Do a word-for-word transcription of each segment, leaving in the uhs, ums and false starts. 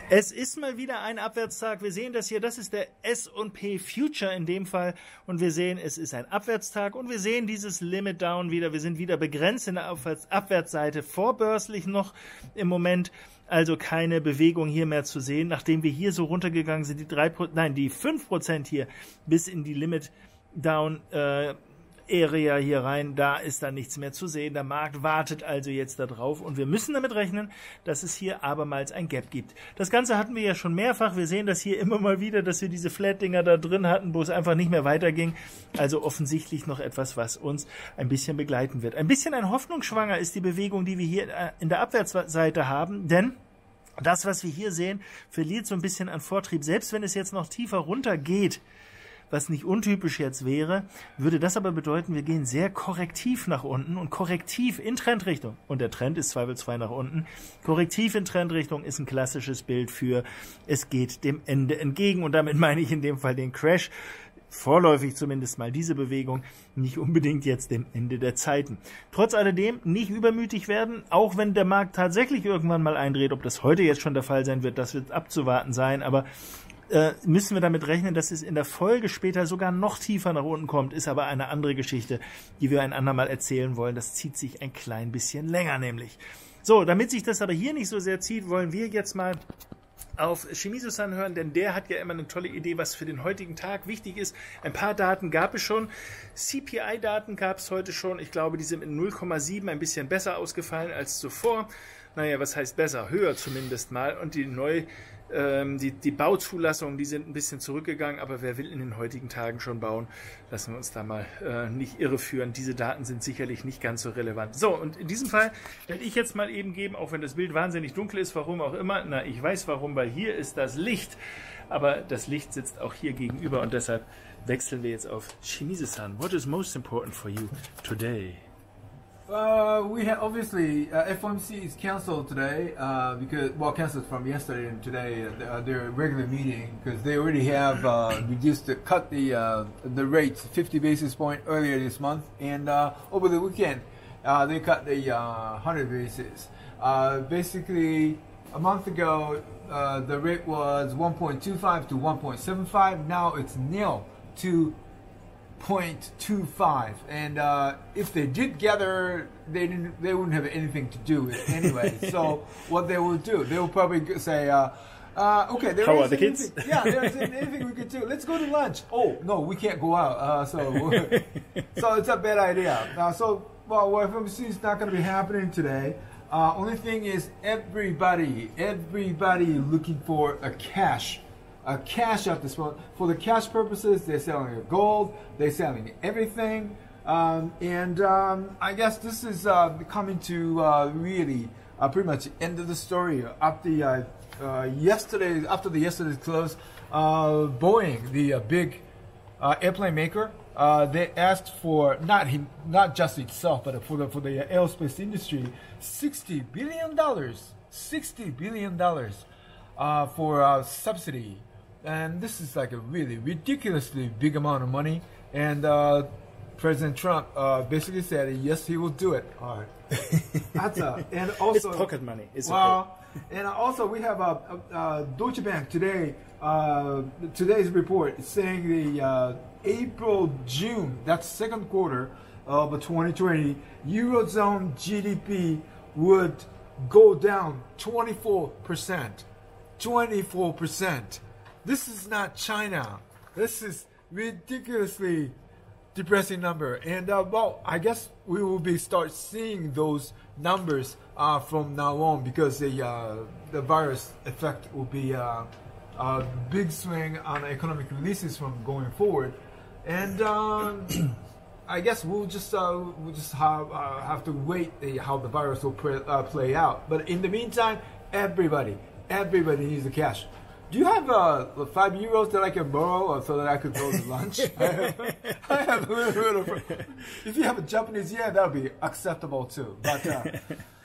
Es ist mal wieder ein Abwärtstag. Wir sehen das hier, das ist der S und P Future in dem Fall. Und wir sehen, es ist ein Abwärtstag und wir sehen dieses Limit Down wieder. Wir sind wieder begrenzt in der Abwärts Abwärtsseite, vorbörslich noch im Moment. Also keine Bewegung hier mehr zu sehen. Nachdem wir hier so runtergegangen sind, die drei Prozent, nein, die fünf Prozent hier bis in die Limit Down äh, Area hier rein, da ist dann nichts mehr zu sehen. Der Markt wartet also jetzt da drauf und wir müssen damit rechnen, dass es hier abermals ein Gap gibt. Das Ganze hatten wir ja schon mehrfach. Wir sehen das hier immer mal wieder, dass wir diese Flat-Dinger da drin hatten, wo es einfach nicht mehr weiterging. Also offensichtlich noch etwas, was uns ein bisschen begleiten wird. Ein bisschen ein Hoffnungsschwanger ist die Bewegung, die wir hier in der Abwärtsseite haben, denn das, was wir hier sehen, verliert so ein bisschen an Vortrieb. Selbst wenn es jetzt noch tiefer runter geht, was nicht untypisch jetzt wäre, würde das aber bedeuten, wir gehen sehr korrektiv nach unten und korrektiv in Trendrichtung. Und der Trend ist zweifelsfrei nach unten. Korrektiv in Trendrichtung ist ein klassisches Bild für, es geht dem Ende entgegen. Und damit meine ich in dem Fall den Crash. Vorläufig zumindest mal diese Bewegung, nicht unbedingt jetzt dem Ende der Zeiten. Trotz alledem nicht übermütig werden, auch wenn der Markt tatsächlich irgendwann mal eindreht. Ob das heute jetzt schon der Fall sein wird, das wird abzuwarten sein, aber Äh, müssen wir damit rechnen, dass es in der Folge später sogar noch tiefer nach unten kommt, ist aber eine andere Geschichte, die wir ein andermal erzählen wollen. Das zieht sich ein klein bisschen länger nämlich. So, damit sich das aber hier nicht so sehr zieht, wollen wir jetzt mal auf Shimizu-san hören, denn der hat ja immer eine tolle Idee, was für den heutigen Tag wichtig ist. Ein paar Daten gab es schon. C P I-Daten gab es heute schon. Ich glaube, die sind in null Komma sieben ein bisschen besser ausgefallen als zuvor. Naja, was heißt besser? Höher zumindest mal. Und die neu ähm, die, die Bauzulassungen, die sind ein bisschen zurückgegangen, aber wer will in den heutigen Tagen schon bauen? Lassen wir uns da mal äh, nicht irreführen. Diese Daten sind sicherlich nicht ganz so relevant. So, und in diesem Fall werde ich jetzt mal eben geben, auch wenn das Bild wahnsinnig dunkel ist, warum auch immer. Na, ich weiß warum, weil hier ist das Licht, aber das Licht sitzt auch hier gegenüber und deshalb wechseln wir jetzt auf Shimizu-san. What is most important for you today? Uh, we have obviously uh, F O M C is cancelled today uh, because well cancelled from yesterday and today uh, their regular meeting because they already have uh, reduced the, cut the uh, the rates fifty basis point earlier this month and uh, over the weekend uh, they cut the uh, one hundred basis. Uh, basically a month ago uh, the rate was one point two five to one point seven five. Now it's nil to zero point two five, and uh, if they did gather, they didn't. They wouldn't have anything to do with it anyway. So what they will do, they will probably say, uh, uh, "Okay, there How is are the kids? anything, yeah, there isn't anything we could do. Let's go to lunch." Oh no, we can't go out. Uh, so so it's a bad idea. Uh, so well, F O M C is not going to be happening today. Uh, only thing is, everybody, everybody looking for a cash. Uh, cash at this point. For the cash purposes, they're selling gold, they're selling everything, um, and um, I guess this is uh, coming to uh, really uh, pretty much the end of the story. After the, uh, uh, yesterday, after the yesterday's close, uh, Boeing, the uh, big uh, airplane maker, uh, they asked for not him, not just itself, but for the for the aerospace industry, sixty billion dollars, sixty billion dollars uh, for uh, subsidy. And this is like a really ridiculously big amount of money. And uh, President Trump uh, basically said, yes, he will do it. All right. That's a, and also, it's pocket money. It's well, okay. And also we have a, a, a Deutsche Bank today. Uh, today's report is saying the uh, April June, that's second quarter of twenty twenty, Eurozone G D P would go down twenty-four percent. twenty-four percent. This is not China. This is ridiculously depressing number. And uh, well, I guess we will be start seeing those numbers uh, from now on because the uh, the virus effect will be uh, a big swing on economic releases from going forward. And um, I guess we'll just uh, we'll just have uh, have to wait uh, how the virus will play, uh, play out. But in the meantime, everybody everybody needs the cash. Do you have uh, five euros that I can borrow so that I could go to lunch? I, have, I have a little bit of. If you have a Japanese yen, that would be acceptable too. But uh,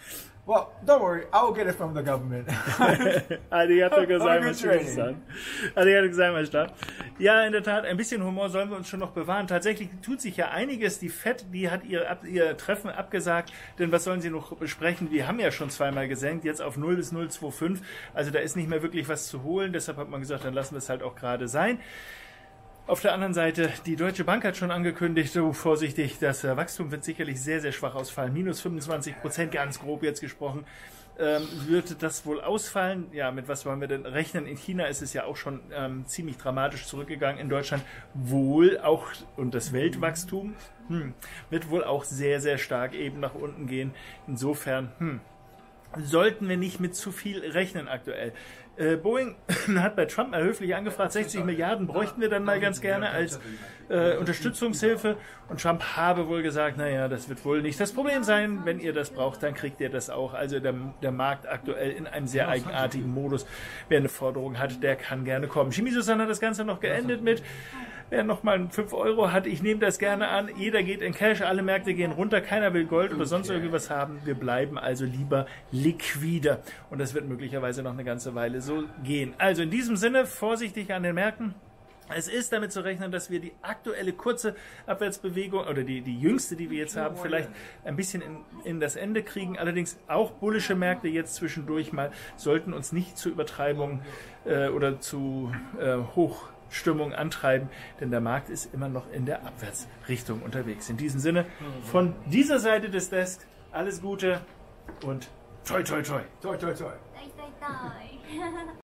Well, don't worry, I will get it from the government. Arigato gozaimasu. Arigato gozaimasu. Ja, in der Tat, ein bisschen Humor sollen wir uns schon noch bewahren. Tatsächlich tut sich ja einiges. Die Fed, die hat ihr, ihr Treffen abgesagt, denn was sollen sie noch besprechen? Wir haben ja schon zweimal gesenkt, jetzt auf null bis null Komma fünfundzwanzig. Also da ist nicht mehr wirklich was zu holen. Deshalb hat man gesagt, dann lassen wir es halt auch gerade sein. Auf der anderen Seite, die Deutsche Bank hat schon angekündigt, so vorsichtig, das Wachstum wird sicherlich sehr, sehr schwach ausfallen. Minus fünfundzwanzig Prozent, ganz grob jetzt gesprochen, ähm, wird das wohl ausfallen. Ja, mit was wollen wir denn rechnen? In China ist es ja auch schon ähm, ziemlich dramatisch zurückgegangen. In Deutschland wohl auch, und das Weltwachstum hm, wird wohl auch sehr, sehr stark eben nach unten gehen. Insofern, hm, sollten wir nicht mit zu viel rechnen aktuell. Äh, Boeing hat bei Trump mal höflich angefragt, sechzig Milliarden bräuchten wir dann mal ganz gerne als äh, Unterstützungshilfe. Und Trump habe wohl gesagt, naja, das wird wohl nicht das Problem sein. Wenn ihr das braucht, dann kriegt ihr das auch. Also der, der Markt aktuell in einem sehr eigenartigen Modus. Wer eine Forderung hat, der kann gerne kommen. Shimizu-san hat das Ganze noch geendet mit: Wer nochmal fünf Euro hat, ich nehme das gerne an. Jeder geht in Cash, alle Märkte gehen runter, keiner will Gold oder sonst irgendwie was haben. Wir bleiben also lieber liquide. Und das wird möglicherweise noch eine ganze Weile so gehen. Also in diesem Sinne, vorsichtig an den Märkten. Es ist damit zu rechnen, dass wir die aktuelle kurze Abwärtsbewegung oder die, die jüngste, die wir jetzt haben, vielleicht ein bisschen in, in das Ende kriegen. Allerdings auch bullische Märkte jetzt zwischendurch mal sollten uns nicht zu Übertreibungen äh, oder zu äh, hoch Stimmung antreiben, denn der Markt ist immer noch in der Abwärtsrichtung unterwegs. In diesem Sinne, von dieser Seite des Desks alles Gute und toi toi toi. Toi, toi, toi. Toi, toi, toi.